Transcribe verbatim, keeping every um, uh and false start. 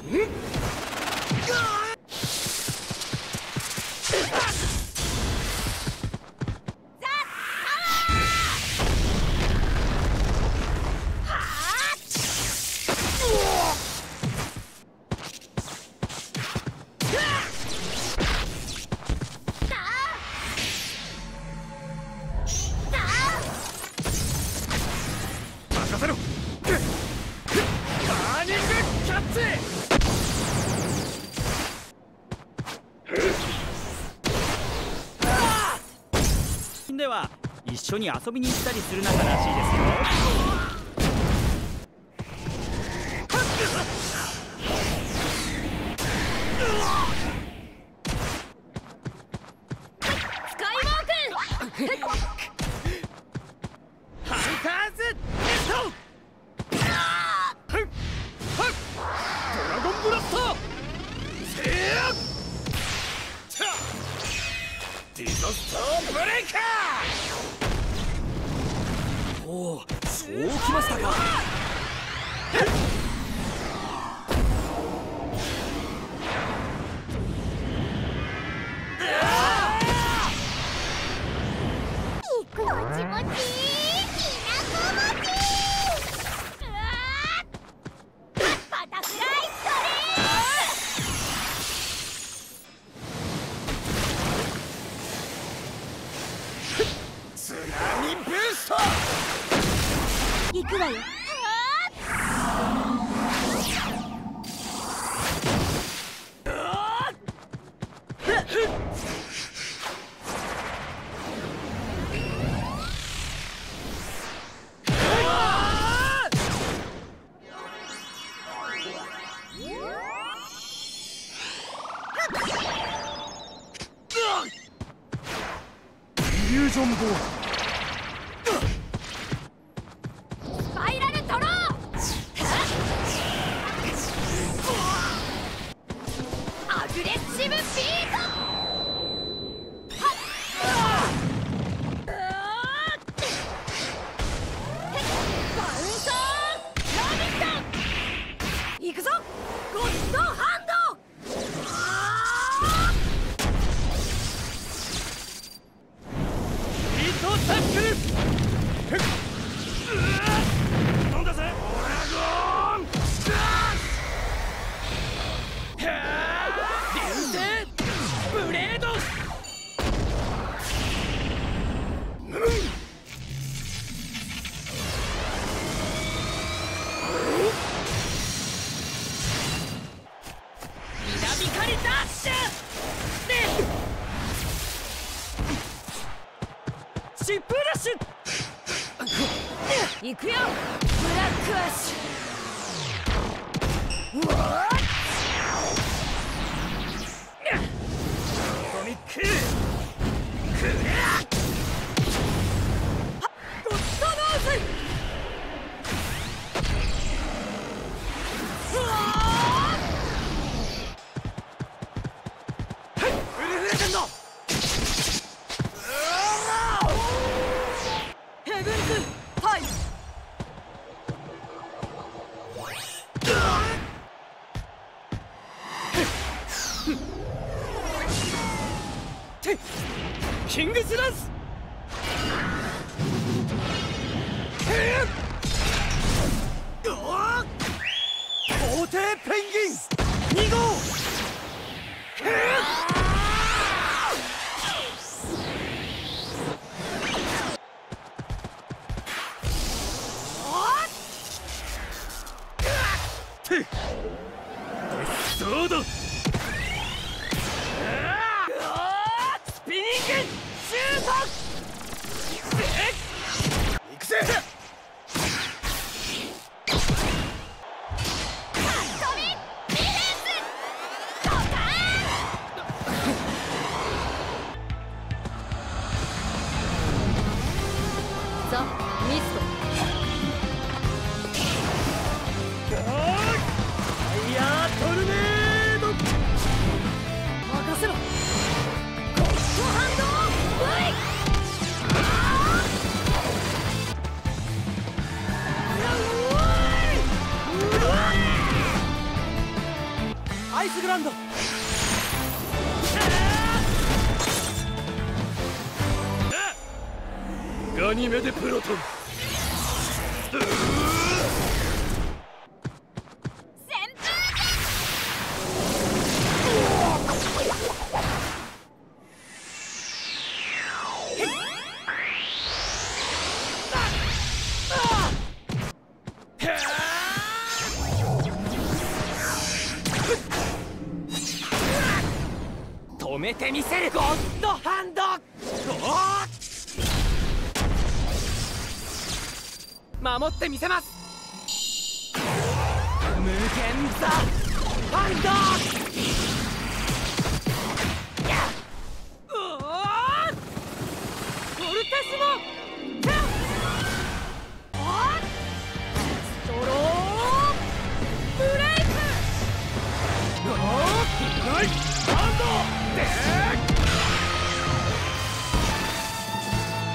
では一緒に遊びに行ったりする仲らしいですよ。 スカイウォークハンターズネットドラゴンブラストせやディザスターブレイカー。おお、そうきましたか。 もちもちきなこもちバタフライストレー津波ブースト行くわよ。 イリュージョンボールスパイラルドローアグレッシブビートバウンサーラビット行くぞゴッドハンドタックルなんだぜドラゴン流星ブレード南光ダッシュシップラッシュ行くよブラックアッシュうわーコミッククレアゴッドノーズうわーウルフレジェンドヘブンズファイキングスランス皇帝ペンギンに号デスソードスピニングシュート行くぜザ・ミストファイヤートルネード任せろゴッドハンド V イスグランド。ガニメデプロトン。止めてみせる。ゴッドハンド。守ってみせます。無限ザハンド。うおーフォルテスモテン。ストローブレイク。おーナイスハンド。でー